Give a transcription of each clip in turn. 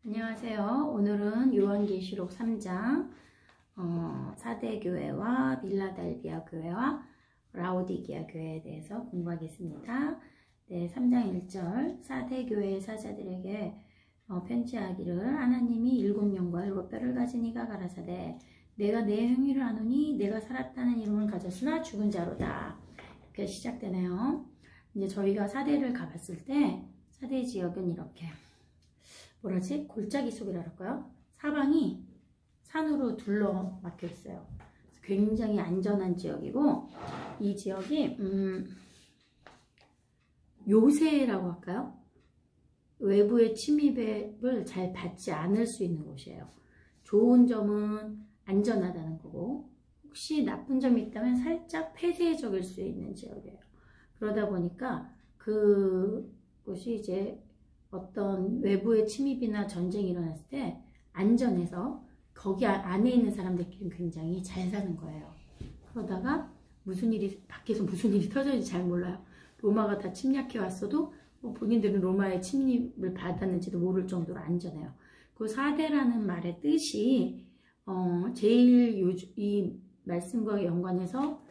안녕하세요. 오늘은 요한계시록 3장 사대교회와 빌라델비아 교회와 라오디게아 교회에 대해서 공부하겠습니다. 네, 3장 1절 사대교회의 사자들에게 편지하기를 하나님이 7명과 7뼈를 가진 이가 가라사대 내가 내 행위를 아노니 내가 살았다는 이름을 가졌으나 죽은 자로다. 이렇게 시작되네요. 이제 저희가 사대를 가봤을 때 사대 지역은 이렇게 골짜기 속이라 할까요? 사방이 산으로 둘러 막혀 있어요. 굉장히 안전한 지역이고, 이 지역이 요새라고 할까요? 외부의 침입을 잘 받지 않을 수 있는 곳이에요. 좋은 점은 안전하다는 거고, 혹시 나쁜 점이 있다면 살짝 폐쇄적일 수 있는 지역이에요. 그러다 보니까 그곳이 이제 어떤 외부의 침입이나 전쟁이 일어났을 때 안전해서 거기 안에 있는 사람들끼리 굉장히 잘 사는 거예요. 그러다가 밖에서 무슨 일이 터졌는지 잘 몰라요. 로마가 다 침략해 왔어도 본인들은 로마의 침입을 받았는지도 모를 정도로 안전해요. 그 사대라는 말의 뜻이 제일 이 말씀과 연관해서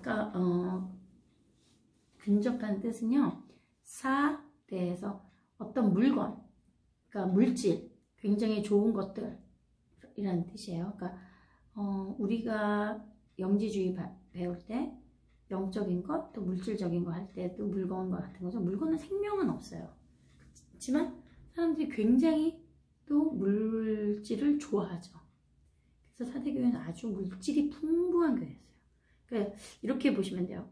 근접한 뜻은요. 사대에서 어떤 물건, 그러니까 물질, 굉장히 좋은 것들이라는 뜻이에요. 그러니까 우리가 영지주의 배울 때 영적인 것, 또 물질적인 거 할 때 또 물건과 같은 거죠. 물건은 생명은 없어요. 그렇지만 사람들이 굉장히 또 물질을 좋아하죠. 그래서 사대교회는 아주 물질이 풍부한 교회였어요. 그러니까 이렇게 보시면 돼요.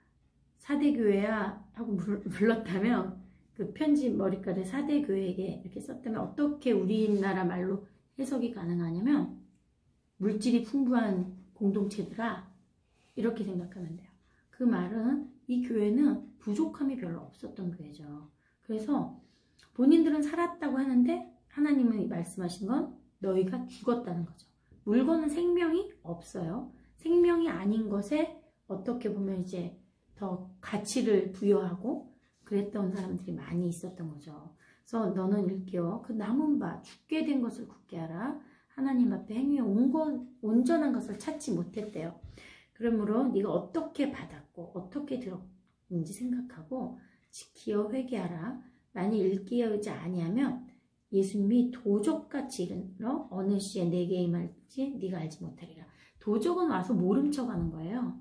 사대교회야 하고 불렀다면 그 편지 머리카락에 사대교회에게 이렇게 썼다면 어떻게 우리나라 말로 해석이 가능하냐면 물질이 풍부한 공동체들아 이렇게 생각하면 돼요. 그 말은 이 교회는 부족함이 별로 없었던 교회죠. 그래서 본인들은 살았다고 하는데 하나님은 말씀하신 건 너희가 죽었다는 거죠. 물건은 생명이 없어요. 생명이 아닌 것에 어떻게 보면 이제 더 가치를 부여하고 그랬던 사람들이 많이 있었던 거죠. 그래서 너는 일깨워 그 남은 바 죽게 된 것을 굳게 하라. 하나님 앞에 행위에 온전한 것을 찾지 못했대요. 그러므로 네가 어떻게 받았고 어떻게 들었는지 생각하고 지키어 회개하라. 만일 일깨어지 아니하면 예수님이 도적같이 이르러 어느 시에 내게 임할지 네가 알지 못하리라. 도적은 와서 모른 척하는 거예요.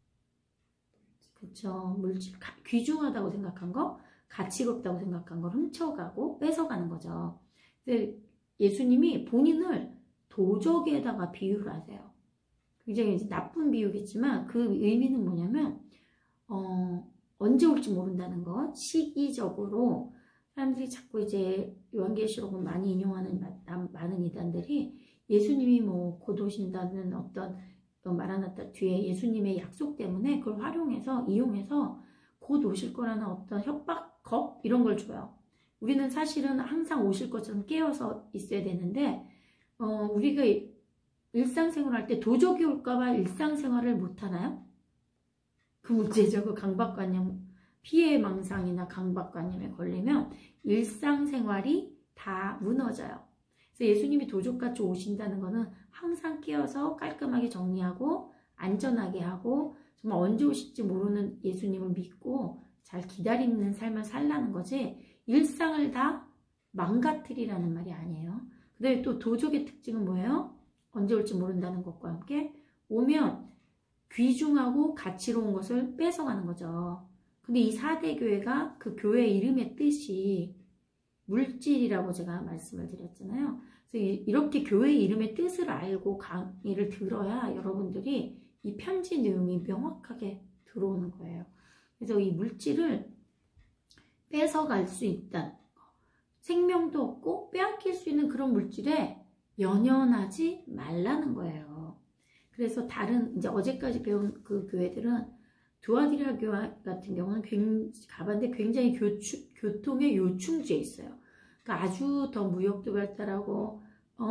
그쵸. 물질, 귀중하다고 생각한 거, 가치가 없다고 생각한 걸 훔쳐가고 뺏어가는 거죠. 근데 예수님이 본인을 도적에다가 비유를 하세요. 굉장히 이제 나쁜 비유겠지만 그 의미는 뭐냐면 언제 올지 모른다는 것, 시기적으로 사람들이 자꾸 이제 요한계시록은 많이 인용하는 많은 이단들이 예수님이 곧 오신다는 어떤 마라나타 뒤에 예수님의 약속 때문에 그걸 이용해서 곧 오실 거라는 어떤 협박, 겁 이런 걸 줘요. 우리는 사실은 항상 오실 것처럼 깨어서 있어야 되는데 우리가 일상생활 할 때 도적이 올까봐 일상생활을 못하나요? 그 문제죠. 그 강박관념, 피해망상이나 강박관념에 걸리면 일상생활이 다 무너져요. 그래서 예수님이 도적같이 오신다는 거는 항상 깨어서 깔끔하게 정리하고 안전하게 하고 정말 언제 오실지 모르는 예수님을 믿고 잘 기다리는 삶을 살라는 거지 일상을 다 망가뜨리라는 말이 아니에요. 근데 또 도적의 특징은 뭐예요? 언제 올지 모른다는 것과 함께 오면 귀중하고 가치로운 것을 뺏어가는 거죠. 근데 이 사대교회가 그 교회 이름의 뜻이 물질이라고 제가 말씀을 드렸잖아요. 그래서 이렇게 교회 이름의 뜻을 알고 강의를 들어야 여러분들이 이 편지 내용이 명확하게 들어오는 거예요. 그래서 이 물질을 뺏어갈 수 있다는 거. 생명도 없고 빼앗길 수 있는 그런 물질에 연연하지 말라는 거예요. 그래서 이제 어제까지 배운 그 교회들은 두아디라 교회 같은 경우는 가봤는데 굉장히 교통의 요충지에 있어요. 그러니까 아주 더 무역도 발달하고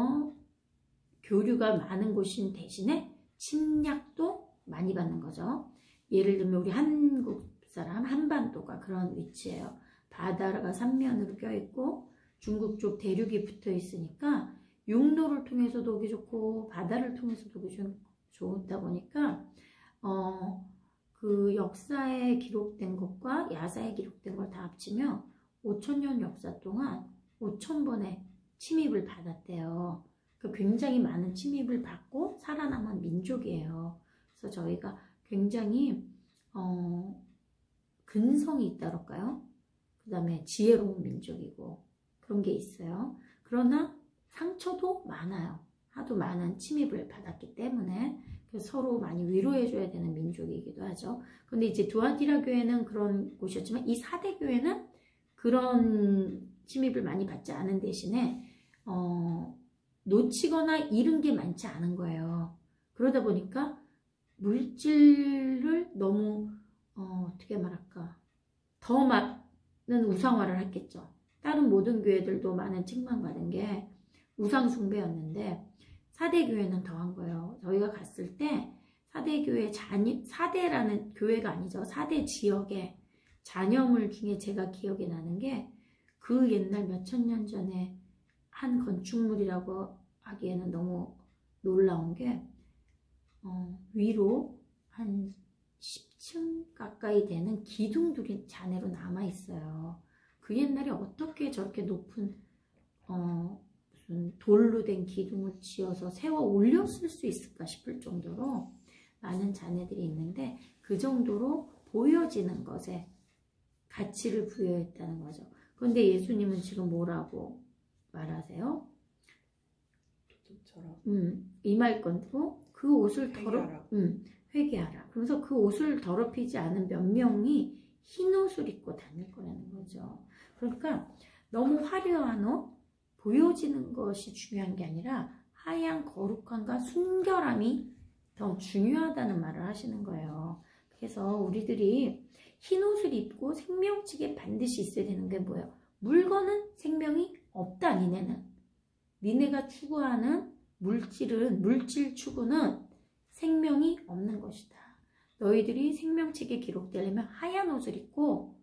교류가 많은 곳인 대신에 침략도 많이 받는 거죠. 예를 들면 우리 한국 사람 한반도가 그런 위치예요. 바다가 삼면으로 껴있고 중국 쪽 대륙이 붙어 있으니까 육로를 통해서도 오기 좋고 바다를 통해서도 오기 좋다 보니까 그 역사에 기록된 것과 야사에 기록된 걸 다 합치면 5,000년 역사 동안 5,000번의 침입을 받았대요. 그 굉장히 많은 침입을 받고 살아남은 민족이에요. 그래서 저희가 굉장히 근성이 있다랄까요? 그 다음에 지혜로운 민족이고 그런 게 있어요. 그러나 상처도 많아요. 하도 많은 침입을 받았기 때문에 그래서 서로 많이 위로해줘야 되는 민족이기도 하죠. 근데 이제 두아티라 교회는 그런 곳이었지만 이 4대 교회는 그런 침입을 많이 받지 않은 대신에 놓치거나 잃은 게 많지 않은 거예요. 그러다 보니까 물질을 너무 어떻게 말할까 더 많은 우상화를 했겠죠. 다른 모든 교회들도 많은 칭찬받은 게 우상 숭배였는데 4대 교회는 더한 거예요. 저희가 갔을 때 4대 교회 4대라는 교회가 아니죠. 4대 지역의 잔여물 중에 제가 기억이 나는 게 그 옛날 몇천 년 전에 한 건축물이라고 하기에는 너무 놀라운 게 위로 한 10층 가까이 되는 기둥들이 잔해로 남아있어요. 그 옛날에 어떻게 저렇게 높은 무슨 돌로 된 기둥을 지어서 세워 올렸을 수 있을까 싶을 정도로 많은 잔해들이 있는데 그 정도로 보여지는 것에 가치를 부여했다는 거죠. 그런데 예수님은 지금 뭐라고 말하세요? 임할 건대로 그 옷을 회개하라. 그래서 그 옷을 더럽히지 않은 몇 명이 흰 옷을 입고 다닐 거라는 거죠. 그러니까 너무 화려한 옷, 보여지는 것이 중요한 게 아니라 하얀 거룩함과 순결함이 더 중요하다는 말을 하시는 거예요. 그래서 우리들이 흰 옷을 입고 생명책에 반드시 있어야 되는 게 뭐예요? 물건은 생명이 없다, 니네는. 니네가 추구하는 물질 추구는 생명이 없는 것이다. 너희들이 생명책에 기록되려면 하얀 옷을 입고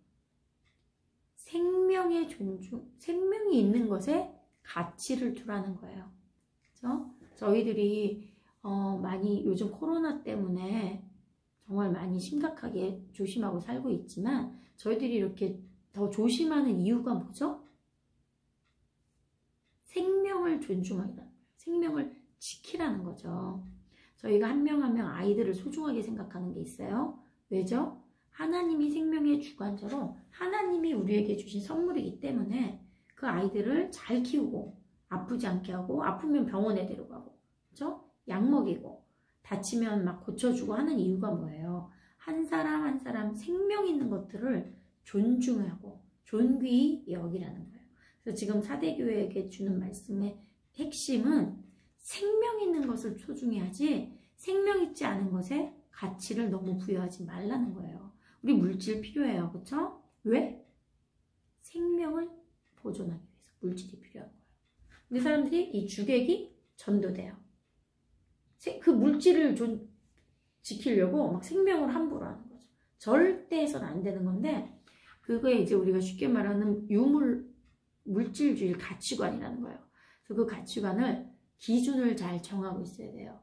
생명의 존중, 생명이 있는 것에 가치를 두라는 거예요. 그렇죠? 저희들이 많이 요즘 코로나 때문에 정말 많이 심각하게 조심하고 살고 있지만 저희들이 이렇게 더 조심하는 이유가 뭐죠? 생명을 존중하라는 거예요. 생명을 지키라는 거죠. 저희가 한 명 한 명 아이들을 소중하게 생각하는 게 있어요. 왜죠? 하나님이 생명의 주관자로 하나님이 우리에게 주신 선물이기 때문에 그 아이들을 잘 키우고 아프지 않게 하고 아프면 병원에 데려가고 그렇죠? 약 먹이고 다치면 막 고쳐주고 하는 이유가 뭐예요? 한 사람 한 사람 생명 있는 것들을 존중하고 존귀히 여기라는 거예요. 그래서 지금 4대 교회에게 주는 말씀의 핵심은 생명 있는 것을 소중히 하지 생명 있지 않은 것에 가치를 너무 부여하지 말라는 거예요. 우리 물질 필요해요. 그렇죠? 왜? 생명을 보존하기 위해서 물질이 필요한 거예요. 우리 사람들이 이 주객이 전도돼요. 그 물질을 지키려고 막 생명을 함부로 하는 거죠. 절대 해서는 안 되는 건데 그거에 이제 우리가 쉽게 말하는 물질주의 가치관이라는 거예요. 그래서 그 가치관을 기준을 잘 정하고 있어야 돼요.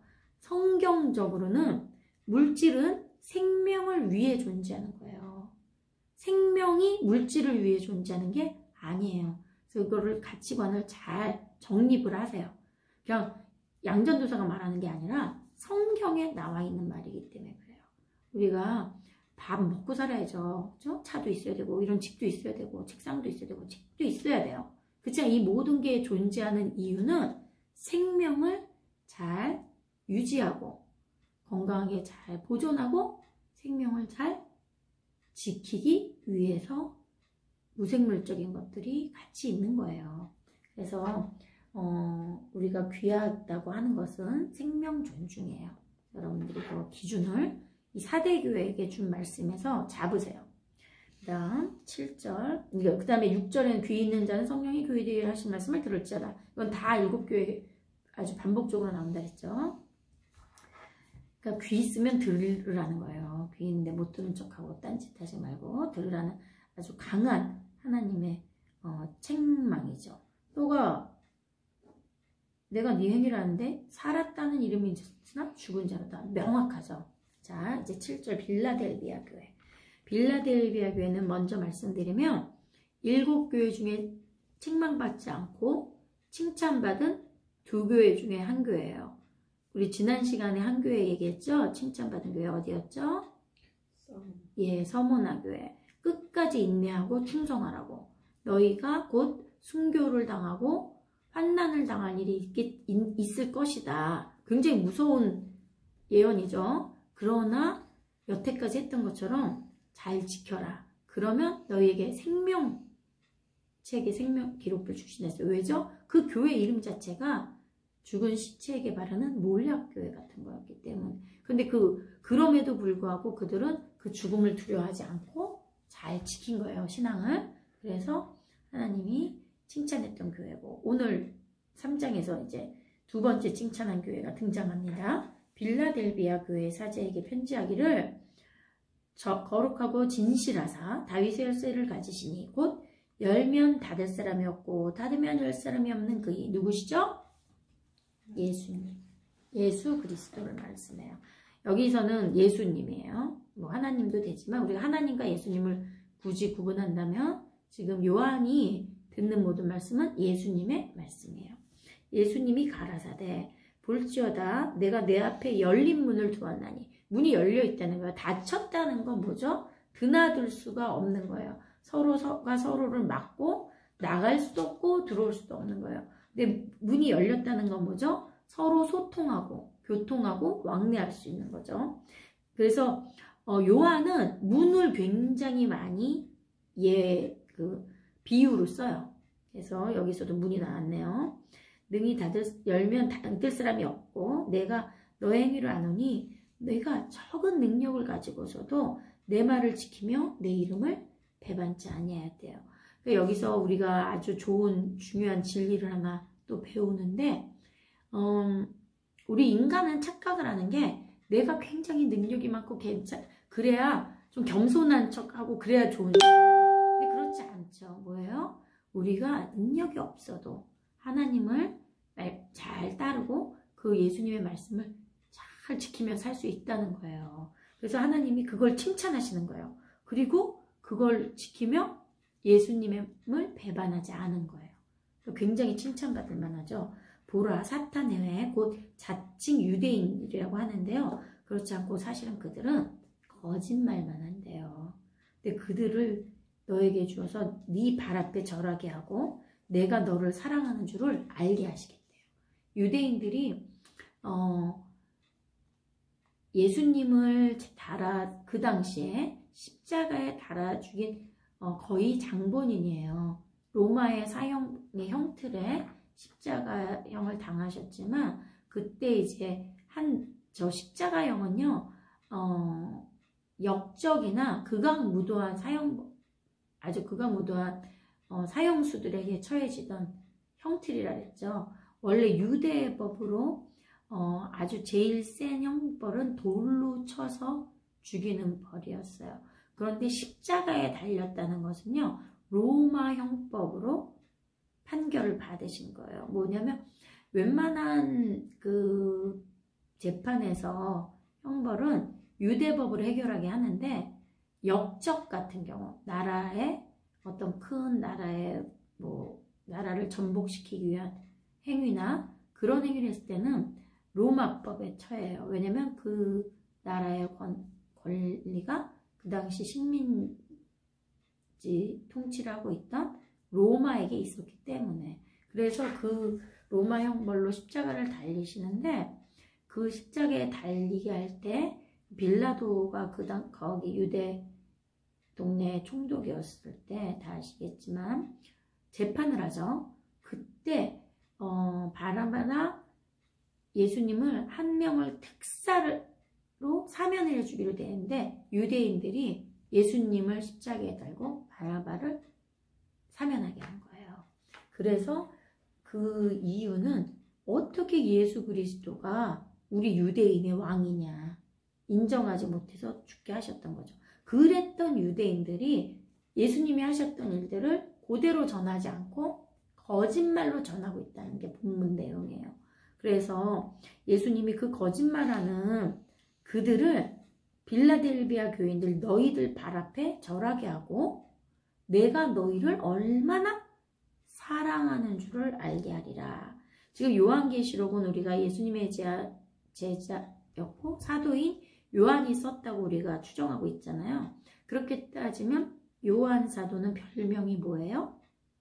성경적으로는 물질은 생명을 위해 존재하는 거예요. 생명이 물질을 위해 존재하는 게 아니에요. 그래서 그거를 가치관을 잘 정립을 하세요. 그냥 양전도사가 말하는 게 아니라 성경에 나와 있는 말이기 때문에 그래요. 우리가 밥 먹고 살아야죠. 그렇죠? 차도 있어야 되고 이런 집도 있어야 되고 책상도 있어야 되고 책도 있어야 돼요. 그렇지만 이 모든 게 존재하는 이유는 생명을 잘 유지하고 건강하게 잘 보존하고 생명을 잘 지키기 위해서 무생물적인 것들이 같이 있는 거예요. 그래서 우리가 귀하다고 하는 것은 생명 존중이에요. 여러분들이 그 기준을 이 4대 교회에게 준 말씀에서 잡으세요. 그 다음 7절, 그 다음에 6절에는 귀 있는 자는 성령이 교회에 대해 하신 말씀을 들을지어다. 이건 다 7교회 아주 반복적으로 나온다 했죠. 그러니까 귀 있으면 들으라는 거예요. 귀 있는데 못 들은 척하고 딴짓 하지 말고 들으라는 아주 강한 하나님의 책망이죠. 너가 내가 네 행위라는데 살았다는 이름이 있으나 죽은 자로다. 명확하죠. 자, 이제 7절 빌라델비아 교회. 빌라델비아 교회는 먼저 말씀드리면 7교회 중에 책망받지 않고 칭찬받은 2교회 중에 한 교회예요. 우리 지난 시간에 한 교회 얘기했죠? 칭찬받은 교회 어디였죠? 예, 서모나 교회. 끝까지 인내하고 충성하라고. 너희가 곧 순교를 당하고 환난을 당할 일이 있을 것이다. 굉장히 무서운 예언이죠. 그러나 여태까지 했던 것처럼 잘 지켜라. 그러면 너희에게 생명책의 생명 기록을 주시냈어요. 왜죠? 그 교회 이름 자체가 죽은 시체에게 바르는 몰약교회 같은 거였기 때문에. 근데 그럼에도 불구하고 그들은 그 죽음을 두려워하지 않고 잘 지킨 거예요, 신앙을. 그래서 하나님이 칭찬했던 교회고, 오늘 3장에서 이제 두 번째 칭찬한 교회가 등장합니다. 빌라델비아 교회 사제에게 편지하기를 거룩하고 진실하사 다윗의 열쇠를 가지시니 곧 열면 닫을 사람이 없고 닫으면 열 사람이 없는 그이 누구시죠? 예수님. 예수 그리스도를 말씀해요. 여기서는 예수님이에요. 뭐 하나님도 되지만 우리가 하나님과 예수님을 굳이 구분한다면 지금 요한이 듣는 모든 말씀은 예수님의 말씀이에요. 예수님이 가라사대 볼지어다 내가 내 앞에 열린 문을 두었나니. 문이 열려 있다는 거예요. 닫혔다는 건 뭐죠? 드나들 수가 없는 거예요. 서로가 서로를 막고 나갈 수도 없고 들어올 수도 없는 거예요. 근데 문이 열렸다는 건 뭐죠? 서로 소통하고 교통하고 왕래할 수 있는 거죠. 그래서 요한은 문을 굉장히 많이 비유로 써요. 그래서 여기서도 문이 나왔네요. 능히 열면 닫을 사람이 없고 내가 너의 행위를 아노니 내가 적은 능력을 가지고서도 내 말을 지키며 내 이름을 배반치 아니해야 돼요. 그러니까 여기서 우리가 아주 좋은 중요한 진리를 하나 또 배우는데 우리 인간은 착각을 하는 게 내가 굉장히 능력이 많고 그래야 좀 겸손한 척하고 그래야 좋은데 근데 그렇지 않죠. 뭐예요? 우리가 능력이 없어도 하나님을 잘 따르고 그 예수님의 말씀을 잘 지키며 살 수 있다는 거예요. 그래서 하나님이 그걸 칭찬하시는 거예요. 그리고 그걸 지키며 예수님을 배반하지 않은 거예요. 굉장히 칭찬받을 만하죠. 보라 사탄의 회 곧 자칭 유대인이라고 하는데요. 그렇지 않고 사실은 그들은 거짓말만 한대요. 근데 그들을 너에게 주어서 네 발 앞에 절하게 하고 내가 너를 사랑하는 줄을 알게 하시겠대요. 유대인들이 예수님을 그 당시에 십자가에 달아 죽인 거의 장본인이에요. 로마의 사형의 형틀에 십자가형을 당하셨지만 그때 이제 저 십자가형은요 역적이나 극악무도한 아주 극악무도한 사형수들에게 처해지던 형틀이라 했죠. 원래 유대법으로 아주 제일 센 형벌은 돌로 쳐서 죽이는 벌이었어요. 그런데 십자가에 달렸다는 것은요 로마 형법으로 판결을 받으신 거예요. 뭐냐면 웬만한 그 재판에서 형벌은 유대법으로 해결하게 하는데 역적 같은 경우 나라의 어떤 큰 나라의 나라를 전복시키기 위한 행위나 그런 행위를 했을 때는 로마법에 처해요. 왜냐면 그 나라의 권리가 그 당시 식민지 통치를 하고 있던 로마에게 있었기 때문에. 그래서 그 로마 형벌로 십자가를 달리시는데 그 십자가에 달리게 할 때 빌라도가 거기 유대 동네 총독이었을 때 다 아시겠지만 재판을 하죠. 그때 바라바나 예수님을 한 명을 특사로 사면을 해주기로 되는데 유대인들이 예수님을 십자가에 달고 바라바를 사면하게 한 거예요. 그래서 그 이유는 어떻게 예수 그리스도가 우리 유대인의 왕이냐 인정하지 못해서 죽게 하셨던 거죠. 그랬던 유대인들이 예수님이 하셨던 일들을 그대로 전하지 않고 거짓말로 전하고 있다는 게 본문 내용이에요. 그래서 예수님이 그 거짓말하는 그들을 빌라델비아 교인들 너희들 발 앞에 절하게 하고 내가 너희를 얼마나 사랑하는 줄을 알게 하리라. 지금 요한계시록은 우리가 예수님의 제자였고 사도인 요한이 썼다고 우리가 추정하고 있잖아요. 그렇게 따지면 요한 사도는 별명이 뭐예요?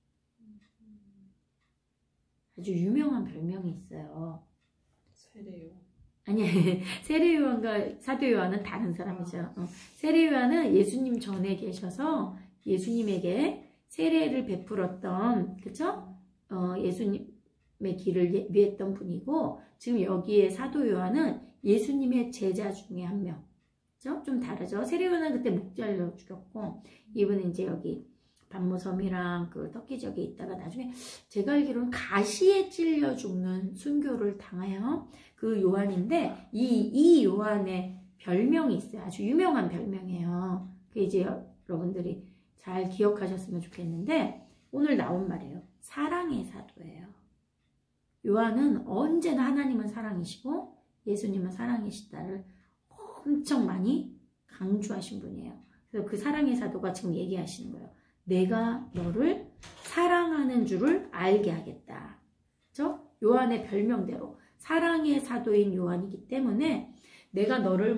아주 유명한 별명이 있어요. 세례요. 아니, 세례 요한과 사도 요한은 다른 사람이죠. 세례 요한은 예수님 전에 계셔서 예수님에게 세례를 베풀었던, 그쵸? 예수님의 길을 위했던 분이고, 지금 여기에 사도 요한은 예수님의 제자 중에 한 명. 그쵸? 좀 다르죠? 세례 요한은 그때 목 잘려 죽였고, 이분은 이제 여기 반모섬이랑 그 터키 지역에 있다가 나중에 제가 알기로는 가시에 찔려 죽는 순교를 당해요. 그 요한인데 이 요한의 별명이 있어요. 아주 유명한 별명이에요. 그 이제 여러분들이 잘 기억하셨으면 좋겠는데 오늘 나온 말이에요. 사랑의 사도예요. 요한은 언제나 하나님은 사랑이시고 예수님은 사랑이시다를 엄청 많이 강조하신 분이에요. 그래서 그 사랑의 사도가 지금 얘기하시는 거예요. 내가 너를 사랑하는 줄을 알게 하겠다. 그렇죠? 요한의 별명대로 사랑의 사도인 요한이기 때문에 내가 너를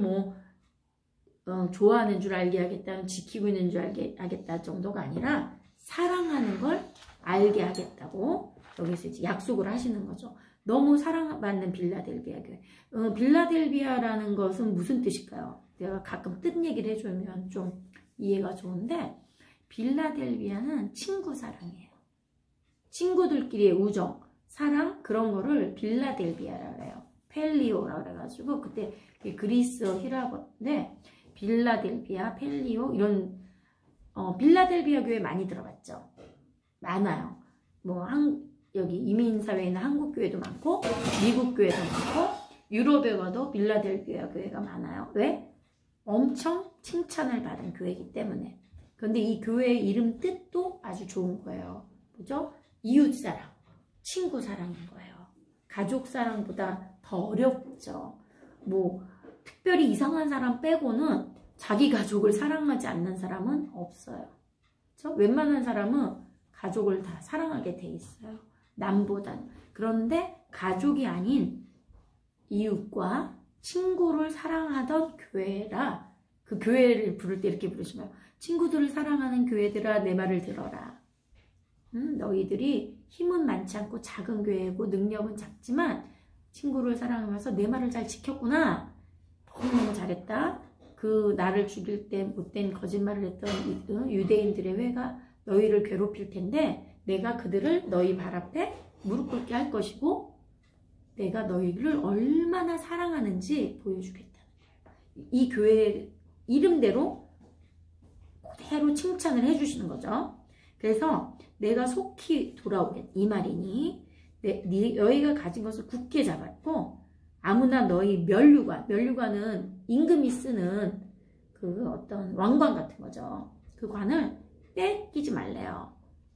좋아하는 줄 알게 하겠다, 지키고 있는 줄 알게 하겠다 정도가 아니라 사랑하는 걸 알게 하겠다고 여기서 이제 약속을 하시는 거죠. 너무 사랑받는 빌라델비아 교회. 빌라델비아라는 것은 무슨 뜻일까요? 내가 가끔 뜻 얘기를 해주면 좀 이해가 좋은데 빌라델비아는 친구 사랑이에요. 친구들끼리의 우정, 사랑 그런 거를 빌라델비아라고 해요. 펠리오라고 그래가지고 그때 그리스어 히라버인데 빌라델비아, 펠리오 이런 빌라델비아 교회 많이 들어봤죠? 많아요. 여기 이민사회에 있는 한국 교회도 많고 미국 교회도 많고 유럽에 가도 빌라델비아 교회가 많아요. 왜? 엄청 칭찬을 받은 교회이기 때문에. 그런데 이 교회의 이름 뜻도 아주 좋은 거예요. 뭐죠? 이웃사랑, 친구사랑인 거예요. 가족사랑보다 더 어렵죠. 특별히 이상한 사람 빼고는 자기 가족을 사랑하지 않는 사람은 없어요. 그렇죠? 웬만한 사람은 가족을 다 사랑하게 돼 있어요. 남보단. 그런데 가족이 아닌 이웃과 친구를 사랑하던 교회라 그 교회를 부를 때 이렇게 부르시면 친구들을 사랑하는 교회들아 내 말을 들어라. 너희들이 힘은 많지 않고 작은 교회고 능력은 작지만 친구를 사랑하면서 내 말을 잘 지켰구나. 너무너무 잘했다. 그 나를 죽일 때 못된 거짓말을 했던 유대인들의 회가 너희를 괴롭힐 텐데 내가 그들을 너희 발 앞에 무릎 꿇게 할 것이고 내가 너희를 얼마나 사랑하는지 보여주겠다는 거예요. 이 교회 이름대로 그대로 칭찬을 해주시는 거죠. 그래서 내가 속히 돌아오겠다 이 말이니 너희가 가진 것을 굳게 잡았고 아무나 너희 면류관은 임금이 쓰는 그 어떤 왕관 같은 거죠. 그 관을 뺏기지 말래요.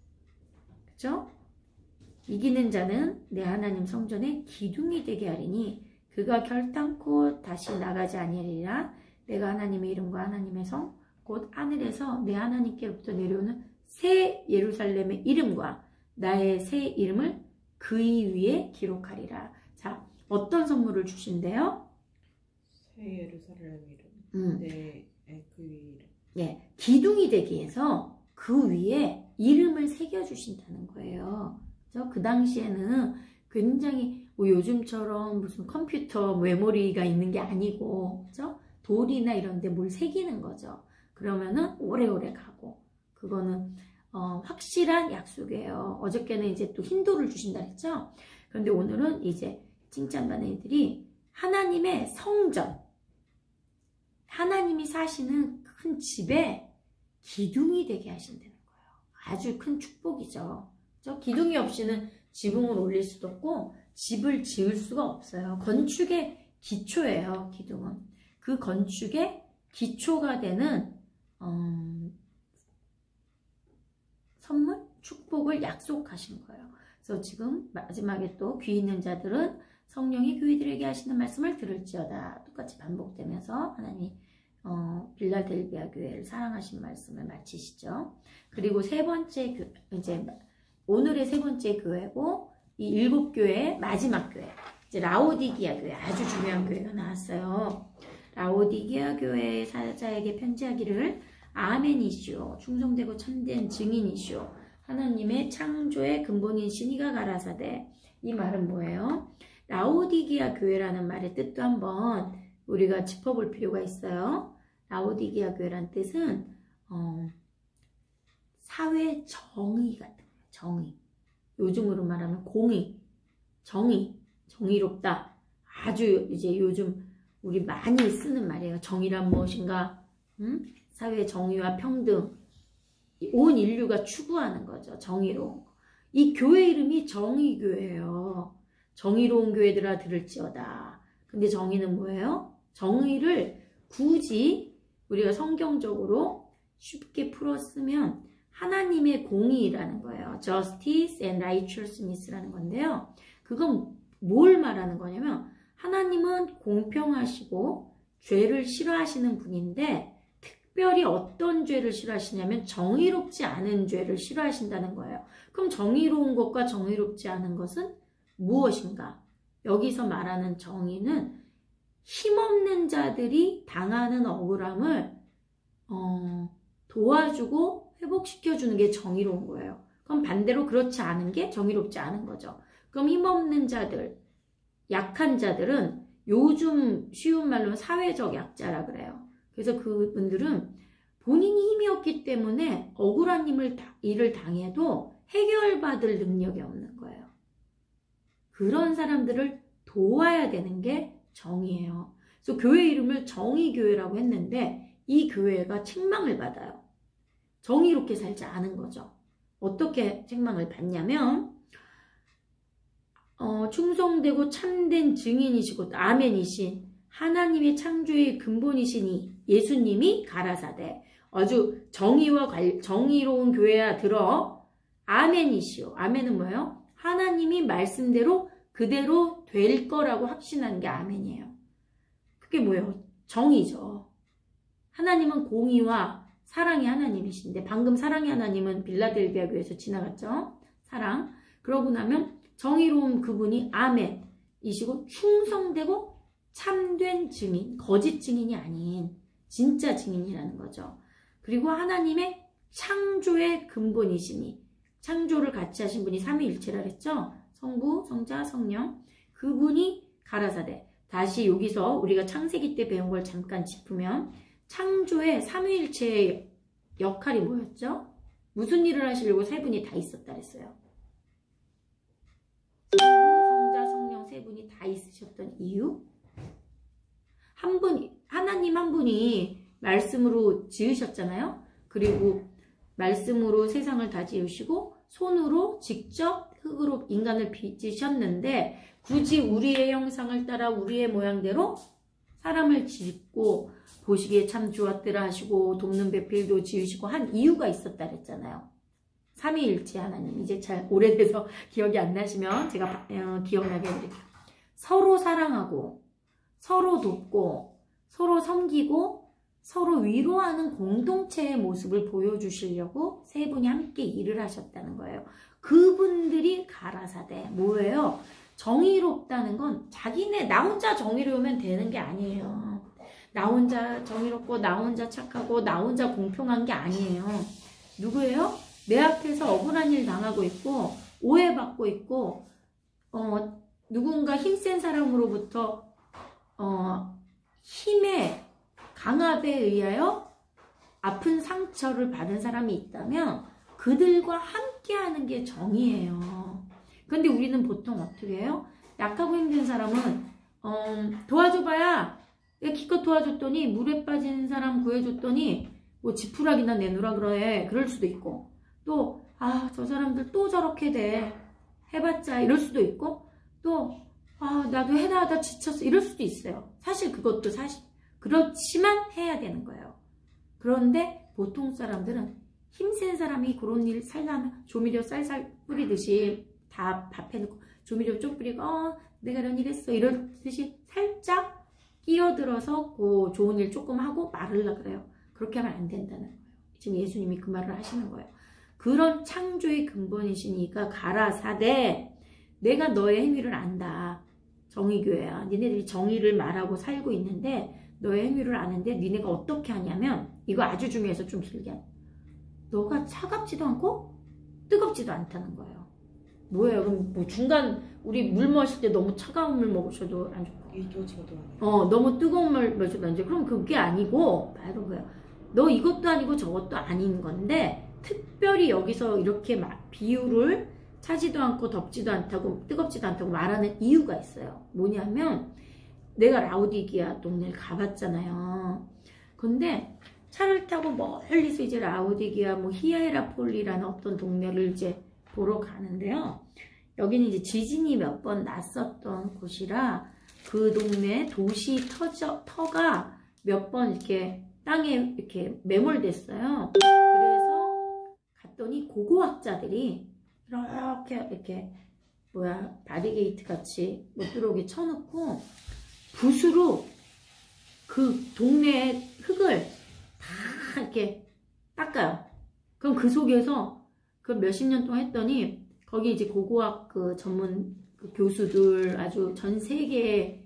그렇죠? 이기는 자는 내 하나님 성전에 기둥이 되게 하리니 그가 결단코 다시 나가지 아니하리라. 내가 하나님의 이름과 하나님의 성 곧 하늘에서 내 하나님께로부터 내려오는 새 예루살렘의 이름과 나의 새 이름을 그의 위에 기록하리라. 자, 어떤 선물을 주신대요? 새 예루살렘 이름. 네, 그 이름. 네, 기둥이 되기 위해서 그 위에 이름을 새겨주신다는 거예요. 그래서 그 당시에는 굉장히 요즘처럼 무슨 컴퓨터 메모리가 있는 게 아니고, 그죠? 돌이나 이런 데 뭘 새기는 거죠. 그러면은 오래오래 가고, 그거는 확실한 약속이에요. 어저께는 이제 또 흰돌을 주신다 했죠? 그런데 오늘은 이제 칭찬받는 이들이 하나님의 성전, 하나님이 사시는 큰 집에 기둥이 되게 하신다는 거예요. 아주 큰 축복이죠. 기둥이 없이는 지붕을 올릴 수도 없고 집을 지을 수가 없어요. 건축의 기초예요. 기둥은. 그 건축의 기초가 되는 선물? 축복을 약속하신 거예요. 그래서 지금 마지막에 또 귀 있는 자들은 성령이 교회들에게 하시는 말씀을 들을지어다. 똑같이 반복되면서 하나님이 빌라델비아 교회를 사랑하신 말씀을 마치시죠. 그리고 세 번째 이제 오늘의 세 번째 교회고 이 7교회 마지막 교회 이제 라오디게아 교회 아주 중요한 교회가 나왔어요. 라오디게아 교회의 사자에게 편지하기를 아멘이시오 충성되고 참된 증인이시오 하나님의 창조의 근본이신 이가 가라사대. 이 말은 뭐예요? 라오디게아 교회라는 말의 뜻도 한번 우리가 짚어볼 필요가 있어요. 라오디게아 교회란 뜻은 사회 정의 같은 거예요. 정의. 요즘으로 말하면 공의, 정의, 정의롭다. 아주 이제 요즘 우리 많이 쓰는 말이에요. 정의란 무엇인가? 사회 정의와 평등. 온 인류가 추구하는 거죠. 정의로운 거. 이 교회 이름이 정의교회예요. 정의로운 교회들아 들을지어다. 근데 정의는 뭐예요? 정의를 굳이 우리가 성경적으로 쉽게 풀었으면 하나님의 공의라는 거예요. Justice and righteousness라는 건데요. 그건 뭘 말하는 거냐면 하나님은 공평하시고 죄를 싫어하시는 분인데 특별히 어떤 죄를 싫어하시냐면 정의롭지 않은 죄를 싫어하신다는 거예요. 그럼 정의로운 것과 정의롭지 않은 것은 무엇인가? 여기서 말하는 정의는 힘없는 자들이 당하는 억울함을 도와주고 회복시켜주는 게 정의로운 거예요. 그럼 반대로 그렇지 않은 게 정의롭지 않은 거죠. 그럼 힘없는 자들, 약한 자들은 요즘 쉬운 말로 사회적 약자라 그래요. 그래서 그분들은 본인이 힘이 없기 때문에 억울한 일을 당해도 해결받을 능력이 없는 거예요. 그런 사람들을 도와야 되는 게 정의예요. 그래서 교회 이름을 정의교회라고 했는데 이 교회가 책망을 받아요. 정의롭게 살지 않은 거죠. 어떻게 책망을 받냐면 충성되고 참된 증인이시고 아멘이신 하나님의 창조의 근본이시니 예수님이 가라사대 아주 정의로운 교회야 들어 아멘이시오. 아멘은 뭐예요? 하나님이 말씀대로 그대로 될 거라고 확신하는 게 아멘이에요. 그게 뭐예요? 정의죠. 하나님은 공의와 사랑의 하나님이신데 방금 사랑의 하나님은 빌라델비아 교회에서 지나갔죠. 사랑. 그러고 나면 정의로운 그분이 아멘이시고 충성되고 참된 증인, 거짓 증인이 아닌 진짜 증인이라는 거죠. 그리고 하나님의 창조의 근본이시니 창조를 같이 하신 분이 삼위일체라 그랬죠. 성부, 성자, 성령. 그분이 가라사대. 다시 여기서 우리가 창세기 때 배운 걸 잠깐 짚으면 창조의 삼위일체의 역할이 뭐였죠? 무슨 일을 하시려고 세 분이 다 있었다 그랬어요. 성자, 성령 세 분이 다 있으셨던 이유? 하나님 한 분이 말씀으로 지으셨잖아요. 그리고 말씀으로 세상을 다 지으시고 손으로 직접 흙으로 인간을 빚으셨는데 굳이 우리의 형상을 따라 우리의 모양대로 사람을 짓고 보시기에 참 좋았더라 하시고 돕는 배필도 지으시고 한 이유가 있었다 그랬잖아요. 삼위일체 하나님. 이제 잘 오래돼서 기억이 안 나시면 제가 기억나게 해드릴게요. 서로 사랑하고 서로 돕고 서로 섬기고 서로 위로하는 공동체의 모습을 보여주시려고 세 분이 함께 일을 하셨다는 거예요. 그분들이 가라사대. 뭐예요? 정의롭다는 건 나 혼자 정의로우면 되는 게 아니에요. 나 혼자 정의롭고 나 혼자 착하고 나 혼자 공평한 게 아니에요. 누구예요? 내 앞에서 억울한 일 당하고 있고 오해받고 있고 누군가 힘센 사람으로부터 힘의 강압에 의하여 아픈 상처를 받은 사람이 있다면 그들과 함께하는 게 정의예요. 그런데 우리는 보통 어떻게 해요? 약하고 힘든 사람은 도와줘봐야 내가 기껏 도와줬더니 물에 빠진 사람 구해줬더니 뭐 지푸라기나 내놓으라 그래. 그럴 수도 있고 또 저 사람들 또 저렇게 돼. 해봤자 이럴 수도 있고 또 나도 해다 지쳤어. 이럴 수도 있어요. 사실 그것도 그렇지만 해야 되는 거예요. 그런데 보통 사람들은 힘센 사람이 그런 일 살려면 조미료 쌀쌀 뿌리듯이 다 밥 해놓고 조미료 좀 뿌리고 내가 이런 일 했어 이러듯이 살짝 끼어들어서 그 좋은 일 조금 하고 말으려고 그래요. 그렇게 하면 안 된다는 거예요. 지금 예수님이 그 말을 하시는 거예요. 그런 창조의 근본이시니까 가라사대 내가 너의 행위를 안다. 정의교회야. 니네들이 정의를 말하고 살고 있는데 너의 행위를 아는데 니네가 어떻게 하냐면 이거 아주 중요해서 좀 길게 너가 차갑지도 않고 뜨겁지도 않다는 거예요. 뭐예요? 그럼 뭐 중간 우리 물 마실 때 너무 차가운 물 먹으셔도 안 좋고 이도 저도 아니에요. 너무 뜨거운 물 마셔도 안 좋고 그럼 그게 아니고 바로 그거예요. 너 이것도 아니고 저것도 아닌 건데 특별히 여기서 이렇게 비유를 차지도 않고 덥지도 않다고 뜨겁지도 않다고 말하는 이유가 있어요. 뭐냐면 내가 라오디기아 동네를 가봤잖아요. 근데 차를 타고 멀리서 이제 라오디기아 뭐 히에라폴리라는 어떤 동네를 이제 보러 가는데요. 여기는 이제 지진이 몇 번 났었던 곳이라 그 동네 도시 터가 몇 번 이렇게 땅에 이렇게 매몰됐어요. 그래서 갔더니 고고학자들이 이렇게 바리게이트 같이 못 들어오게 쳐놓고 붓으로 그 동네의 흙을 다 이렇게 닦아요. 그럼 그 속에서 그 몇십 년 동안 했더니 거기 이제 고고학 그 전문 그 교수들 아주 전 세계에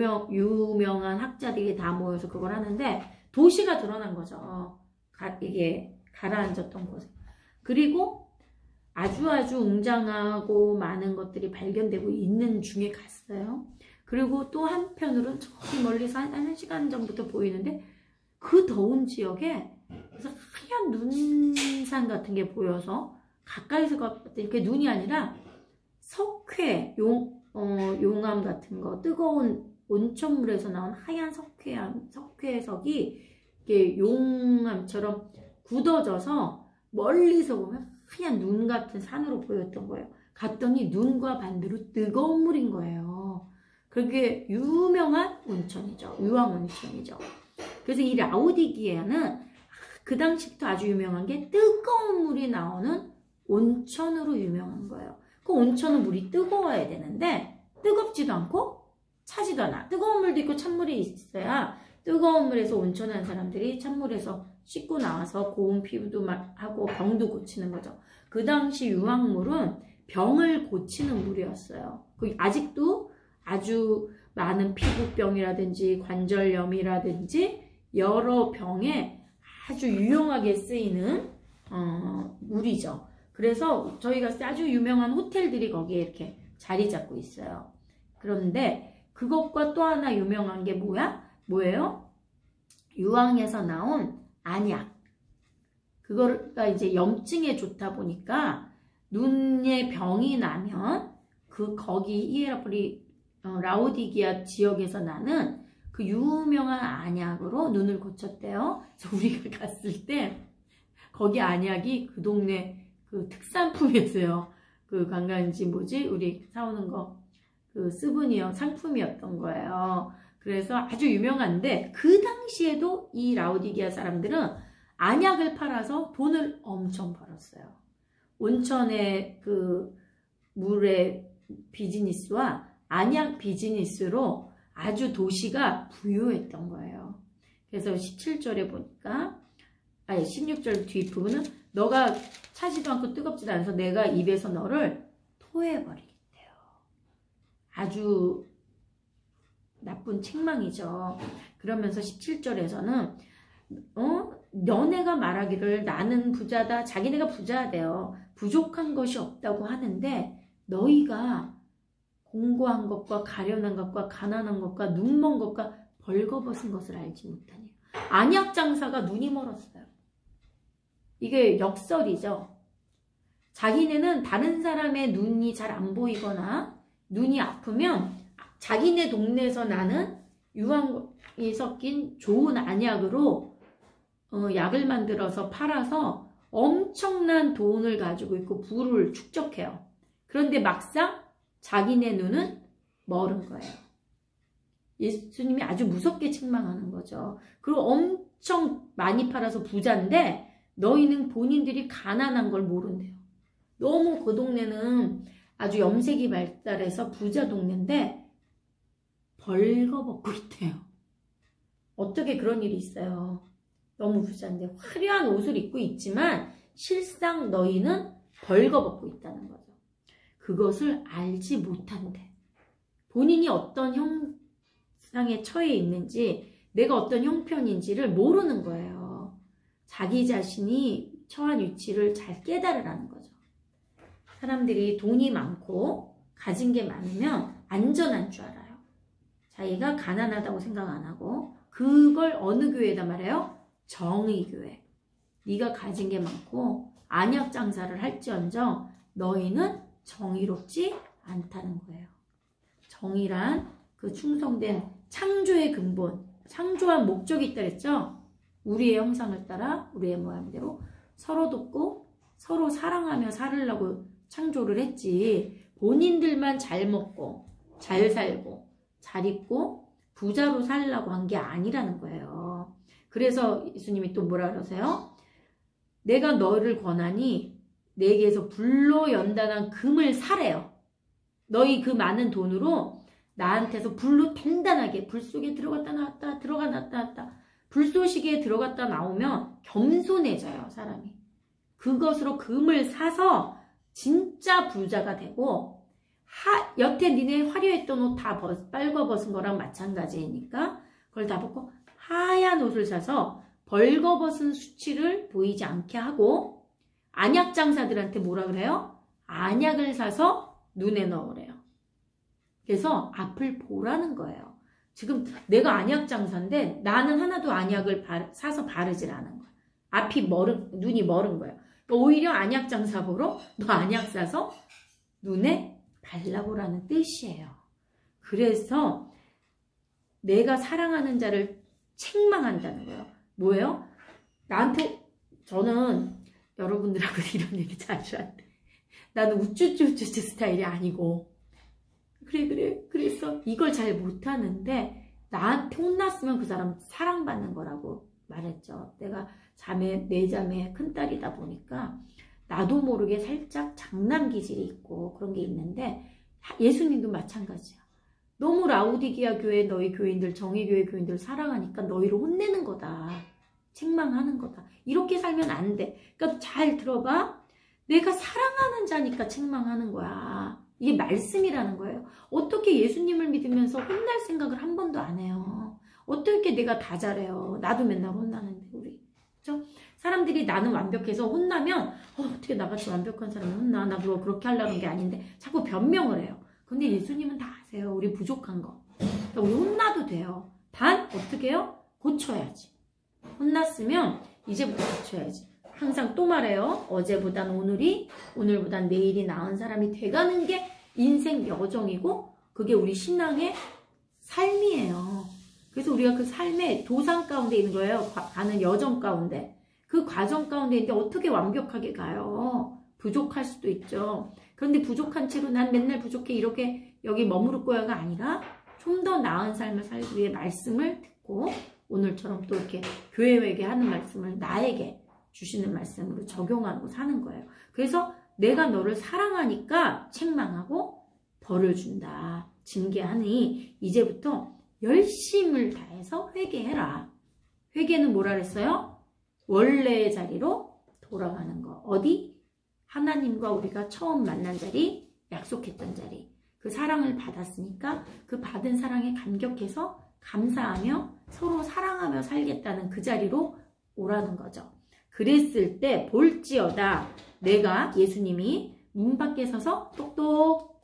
유명한 학자들이 다 모여서 그걸 하는데 도시가 드러난 거죠. 이게 가라앉았던 곳에. 그리고 아주 웅장하고 많은 것들이 발견되고 있는 중에 갔어요. 그리고 또 한편으로는 저기 멀리서 한 시간 전부터 보이는데 그 더운 지역에 그래서 하얀 눈산 같은 게 보여서 가까이서 봤더니 그게 눈이 아니라 석회, 용암 같은 거 뜨거운 온천물에서 나온 하얀 석회석이 이게 용암처럼 굳어져서 멀리서 보면 하얀 눈 같은 산으로 보였던 거예요. 갔더니 눈과 반대로 뜨거운 물인 거예요. 그게 유명한 온천이죠. 유황 온천이죠. 그래서 이 라오디기아는 그 당시부터 아주 유명한 게 뜨거운 물이 나오는 온천으로 유명한 거예요. 그 온천은 물이 뜨거워야 되는데 뜨겁지도 않고 차지도 않아. 뜨거운 물도 있고 찬물이 있어야 뜨거운 물에서 온천한 사람들이 찬물에서 씻고 나와서 고운 피부도 하고 병도 고치는 거죠. 그 당시 유황물은 병을 고치는 물이었어요. 아직도 아주 많은 피부병이라든지 관절염이라든지 여러 병에 아주 유용하게 쓰이는 물이죠. 그래서 저희가 아주 유명한 호텔들이 거기에 이렇게 자리 잡고 있어요. 그런데 그것과 또 하나 유명한 게 뭐예요? 유황에서 나온 안약. 그거가 이제 염증에 좋다 보니까 눈에 병이 나면 거기 히에라폴리 라오디기아 지역에서 나는 그 유명한 안약으로 눈을 고쳤대요. 그래서 우리가 갔을 때 거기 안약이 그 동네 그 특산품이었어요. 그 관광지 우리 사오는 거 그 스브니어 상품이었던 거예요. 그래서 아주 유명한데 그 당시에도 이 라오디기아 사람들은 안약을 팔아서 돈을 엄청 벌었어요. 온천의 그 물의 비즈니스와 안약 비즈니스로 아주 도시가 부유했던 거예요. 그래서 17절에 보니까 16절 뒷부분은 너가 차지도 않고 뜨겁지도 않아서 내가 입에서 너를 토해버리겠대요. 아주 나쁜 책망이죠. 그러면서 17절에서는 너네가 말하기를 나는 부자다. 자기네가 부자대요. 부족한 것이 없다고 하는데 너희가 공고한 것과 가련한 것과 가난한 것과 눈먼 것과 벌거벗은 것을 알지 못하니. 안약 장사가 눈이 멀었어요. 이게 역설이죠. 자기네는 다른 사람의 눈이 잘 안 보이거나 눈이 아프면 자기네 동네에서 나는 유황이 섞인 좋은 안약으로 약을 만들어서 팔아서 엄청난 돈을 가지고 있고 부를 축적해요. 그런데 막상 자기네 눈은 멀은 거예요. 예수님이 아주 무섭게 책망하는 거죠. 그리고 엄청 많이 팔아서 부자인데 너희는 본인들이 가난한 걸 모른대요. 너무 그 동네는 아주 염색이 발달해서 부자 동네인데 벌거벗고 있대요. 어떻게 그런 일이 있어요. 너무 부자인데 화려한 옷을 입고 있지만 실상 너희는 벌거벗고 있다는 거죠. 그것을 알지 못한대. 본인이 어떤 형상에 처해 있는지, 내가 어떤 형편인지를 모르는 거예요. 자기 자신이 처한 위치를 잘 깨달으라는 거죠. 사람들이 돈이 많고 가진 게 많으면 안전한 줄 알아요. 자기가 가난하다고 생각 안 하고, 그걸 어느 교회에다 말해요? 정의교회. 네가 가진 게 많고 안약 장사를 할지언정 너희는 정의롭지 않다는 거예요. 정의란 그 충성된 창조의 근본, 창조한 목적이 있다 그랬죠? 우리의 형상을 따라 우리의 모양대로 서로 돕고 서로 사랑하며 살으려고 창조를 했지, 본인들만 잘 먹고 잘 살고 잘 입고 부자로 살려고 한 게 아니라는 거예요. 그래서 예수님이 또 뭐라 그러세요? 내가 너를 권하니 내게서 불로 연단한 금을 사래요. 너희 그 많은 돈으로 나한테서 불로 단단하게, 불 속에 들어갔다 나왔다 들어갔다 나왔다, 불쏘시개에 들어갔다 나오면 겸손해져요, 사람이. 그것으로 금을 사서 진짜 부자가 되고, 여태 니네 화려했던 옷 다 빨궈벗은 거랑 마찬가지니까 그걸 다 벗고 하얀 옷을 사서 벌거벗은 수치를 보이지 않게 하고, 안약 장사들한테 뭐라 그래요? 안약을 사서 눈에 넣으래요. 그래서 앞을 보라는 거예요. 지금 내가 안약 장사인데 나는 하나도 안약을 사서 바르질 않은 거야. 눈이 멀은 거예요. 그러니까 오히려 안약 장사 보러 너 안약 사서 눈에 발라보라는 뜻이에요. 그래서 내가 사랑하는 자를 책망한다는 거예요. 뭐예요? 저는 여러분들하고 이런 얘기 자주 하는데, 나는 우쭈쭈쭈쭈 스타일이 아니고, 그래서 이걸 잘 못하는데 나한테 혼났으면 그 사람 사랑받는 거라고 말했죠. 내가 네 자매 큰딸이다 보니까 나도 모르게 살짝 장난 기질이 있고 그런 게 있는데, 예수님도 마찬가지야. 너무 라우디기아 교회 너희 교인들, 정의교회 교인들 사랑하니까 너희를 혼내는 거다, 책망하는 거다. 이렇게 살면 안 돼. 그러니까 잘 들어봐. 내가 사랑하는 자니까 책망하는 거야. 이게 말씀이라는 거예요. 어떻게 예수님을 믿으면서 혼날 생각을 한 번도 안 해요. 어떻게 내가 다 잘해요. 나도 맨날 혼나는데 우리. 그렇죠? 사람들이 나는 완벽해서 혼나면 어떻게 나같이 완벽한 사람이 혼나. 나 그거 그렇게 하려는 게 아닌데 자꾸 변명을 해요. 근데 예수님은 다 아세요. 우리 부족한 거. 그러니까 우리 혼나도 돼요. 단 어떻게 해요? 고쳐야지. 혼났으면 이제부터 고쳐야지. 항상 또 말해요. 어제보단 오늘보단 내일이 나은 사람이 돼가는 게 인생 여정이고, 그게 우리 신앙의 삶이에요. 그래서 우리가 그 삶의 도상 가운데 있는 거예요. 가는 여정 가운데. 그 과정 가운데 있는데 어떻게 완벽하게 가요? 부족할 수도 있죠. 그런데 부족한 채로 난 맨날 부족해 이렇게 여기 머무를 거야가 아니라 좀 더 나은 삶을 살기 위해 말씀을 듣고, 오늘처럼 또 이렇게 교회에게 하는 말씀을 나에게 주시는 말씀으로 적용하고 사는 거예요. 그래서 내가 너를 사랑하니까 책망하고 벌을 준다, 징계하니 이제부터 열심을 다해서 회개해라. 회개는 뭐라 그랬어요? 원래의 자리로 돌아가는 거. 어디? 하나님과 우리가 처음 만난 자리, 약속했던 자리. 그 사랑을 받았으니까 그 받은 사랑에 감격해서 감사하며 서로 사랑하며 살겠다는 그 자리로 오라는 거죠. 그랬을 때 볼지어다 내가, 예수님이 문 밖에 서서 똑똑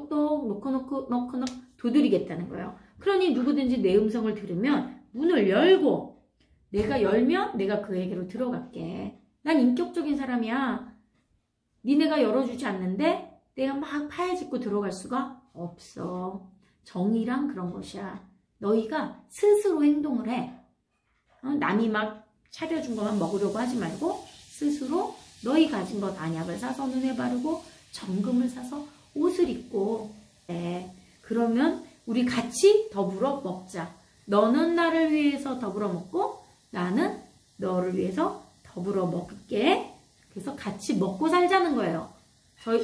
놓고 두드리겠다는 거예요. 그러니 누구든지 내 음성을 들으면 문을 열고, 내가 열면 내가 그에게로 들어갈게. 난 인격적인 사람이야. 니네가 열어주지 않는데 내가 막 파헤집고 들어갈 수가 없어. 정의란 그런 것이야. 너희가 스스로 행동을 해. 남이 막 차려준 것만 먹으려고 하지 말고 스스로 너희 가진 것 안약을 사서 눈에 바르고 정금을 사서 옷을 입고, 네. 그러면 우리 같이 더불어 먹자. 너는 나를 위해서 더불어 먹고 나는 너를 위해서 더불어 먹을게. 그래서 같이 먹고 살자는 거예요.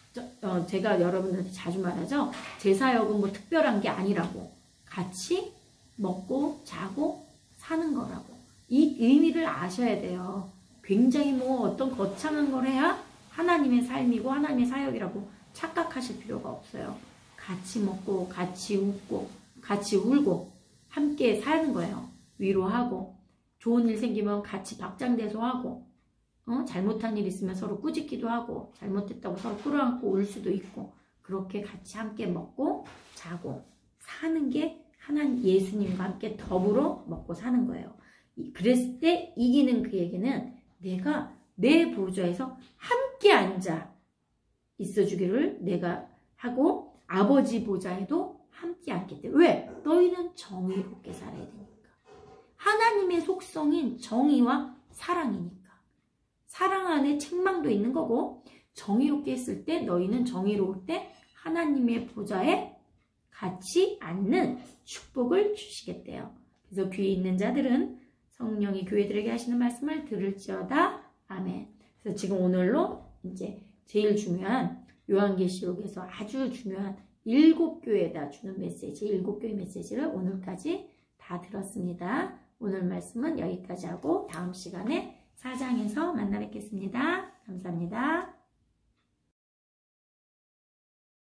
제가 여러분들한테 자주 말하죠. 제 사역은 뭐 특별한 게 아니라고. 같이 먹고 자고 사는 거라고. 이 의미를 아셔야 돼요. 굉장히 뭐 어떤 거창한 걸 해야 하나님의 삶이고 하나님의 사역이라고 착각하실 필요가 없어요. 같이 먹고 같이 웃고 같이 울고 함께 사는 거예요. 위로하고 좋은 일 생기면 같이 박장대소하고 잘못한 일 있으면 서로 꾸짖기도 하고 잘못했다고 서로 끌어안고 울 수도 있고 그렇게 같이 함께 먹고 자고 사는 게 하나님 예수님과 함께 더불어 먹고 사는 거예요. 그랬을 때 이기는 그에게는 내가 내 보좌에서 함께 앉아 있어주기를 내가 하고 아버지 보좌에도 함께 앉기 때문에 왜? 너희는 정의롭게 살아야 되니까. 하나님의 속성인 정의와 사랑이니까. 사랑 안에 책망도 있는 거고 정의롭게 했을 때 너희는 정의로울 때 하나님의 보좌에 같이 앉는 축복을 주시겠대요. 그래서 귀에 있는 자들은 성령이 교회들에게 하시는 말씀을 들을지어다. 아멘. 그래서 지금 오늘로 이제 제일 중요한 요한계시록에서 아주 중요한 7교회에다 주는 메시지, 7교회 메시지를 오늘까지 다 들었습니다. 오늘 말씀은 여기까지 하고 다음 시간에 4장에서 만나 뵙겠습니다. 감사합니다.